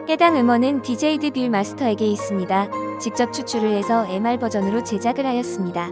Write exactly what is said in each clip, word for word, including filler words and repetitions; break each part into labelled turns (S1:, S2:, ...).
S1: 해당 음원은 디제이 드빌 마스터에게 있습니다. 직접 추출을 해서 엠알 버전으로 제작을 하였습니다.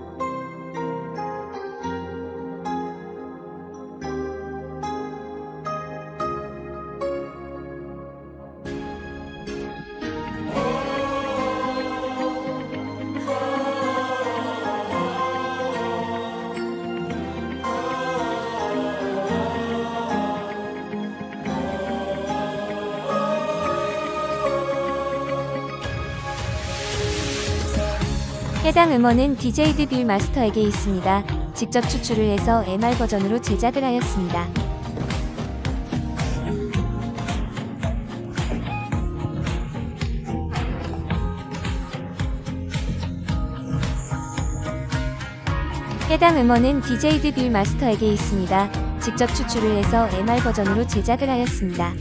S1: 해당 음원은 디제이 드빌 마스터에게 있습니다. 직접 추출을 해서 엠알 버전으로 제작을 하였습니다. 해당 음원은 디제이 드빌 마스터에게 있습니다. 직접 추출을 해서 엠알 버전으로 제작을 하였습니다.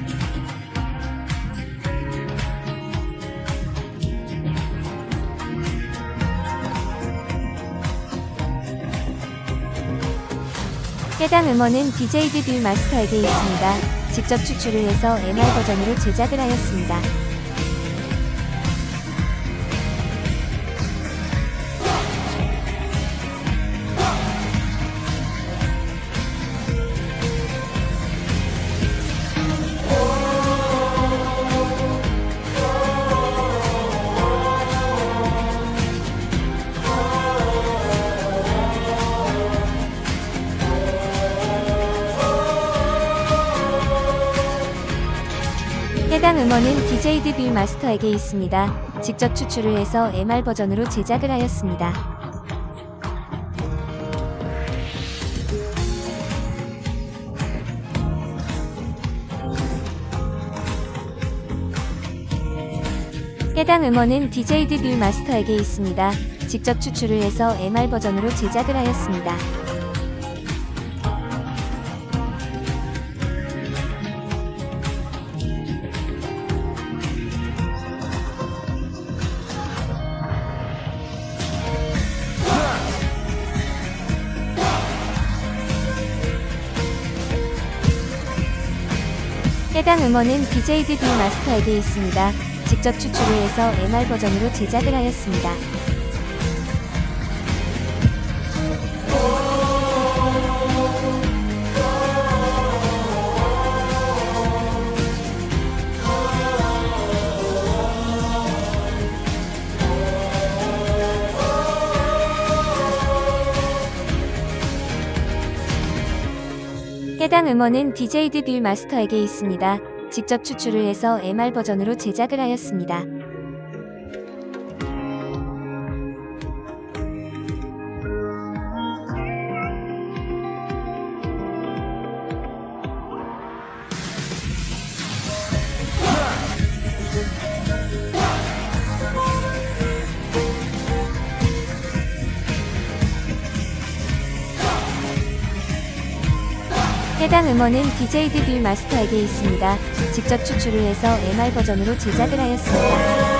S1: 해당 음원은 디제이 드빌 마스터에게 있습니다. 직접 추출을 해서 엠알 버전으로 제작을 하였습니다. 해당 음원은 디제이 드빌 마스터에게 있습니다. 직접 추출을 해서 엠알 버전으로 제작을 하였습니다. 해당 음원은 디제이 드빌 마스터에게 있습니다. 직접 추출을 해서 엠알 버전으로 제작을 하였습니다. 해당 음원은 디제이 드빌 마스터에게 있습니다. 직접 추출을 해서 엠알 버전으로 제작을 하였습니다. 해당 음원은 디제이 드빌 마스터에게 있습니다. 직접 추출을 해서 엠알 버전으로 제작을 하였습니다. 해당 음원은 디제이 드빌 마스터에게 있습니다. 직접 추출을 해서 엠알 버전으로 제작을 하였습니다.